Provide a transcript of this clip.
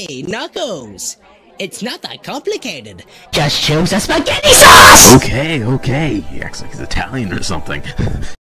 Hey, Knuckles! It's not that complicated. Just choose a spaghetti sauce! Okay, he acts like he's Italian or something.